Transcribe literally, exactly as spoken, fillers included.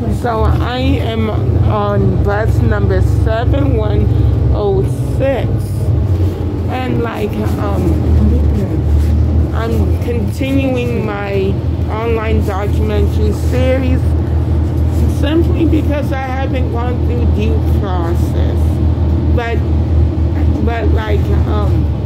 So I am on bus number seven one oh six, and like um, I'm continuing my online documentary series simply because I haven't gone through due process. But but like um.